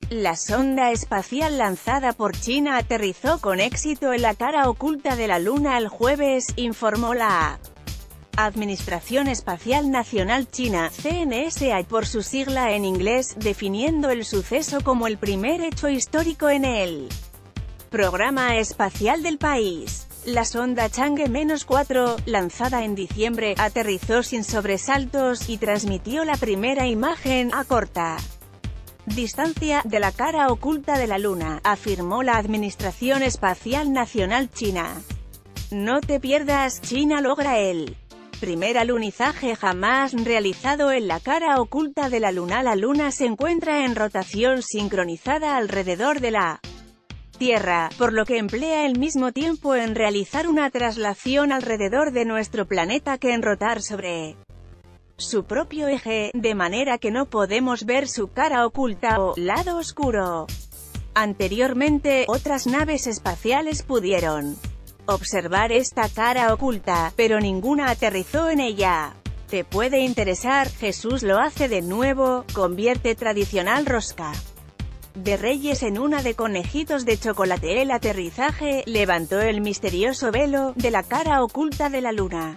La sonda espacial lanzada por China aterrizó con éxito en la cara oculta de la Luna el jueves, informó la Administración Espacial Nacional China, CNSA por su sigla en inglés, definiendo el suceso como el primer hecho histórico en el programa espacial del país. La sonda Chang'e-4, lanzada en diciembre, aterrizó sin sobresaltos, y transmitió la primera imagen, a corta distancia, de la cara oculta de la Luna, afirmó la Administración Espacial Nacional China. No te pierdas, China logra el primer alunizaje jamás realizado en la cara oculta de la Luna. La Luna se encuentra en rotación sincronizada alrededor de la Tierra, por lo que emplea el mismo tiempo en realizar una traslación alrededor de nuestro planeta que en rotar sobre su propio eje, de manera que no podemos ver su cara oculta o lado oscuro. Anteriormente, otras naves espaciales pudieron observar esta cara oculta, pero ninguna aterrizó en ella. Te puede interesar, Jesús lo hace de nuevo, convierte tradicional rosca de Reyes en una de conejitos de chocolate. El aterrizaje levantó el misterioso velo de la cara oculta de la Luna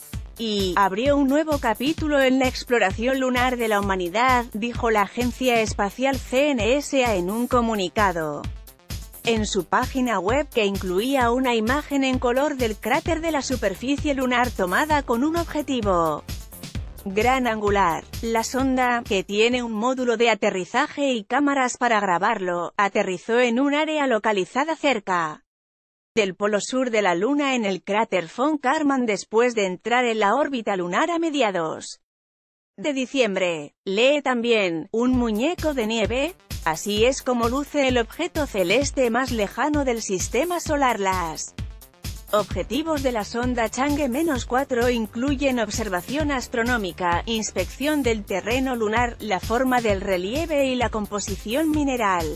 y abrió un nuevo capítulo en la exploración lunar de la humanidad, dijo la agencia espacial CNSA en un comunicado en su página web, que incluía una imagen en color del cráter de la superficie lunar tomada con un objetivo gran angular. La sonda, que tiene un módulo de aterrizaje y cámaras para grabarlo, aterrizó en un área localizada cerca del polo sur de la Luna en el cráter von Karman después de entrar en la órbita lunar a mediados de diciembre. Lee también, un muñeco de nieve. Así es como luce el objeto celeste más lejano del sistema solar. Las objetivos de la sonda Chang'e-4 incluyen observación astronómica, inspección del terreno lunar, la forma del relieve y la composición mineral,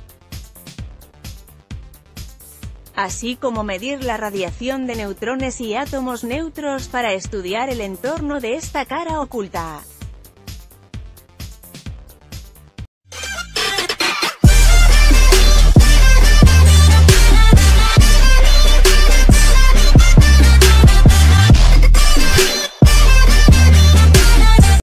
así como medir la radiación de neutrones y átomos neutros para estudiar el entorno de esta cara oculta.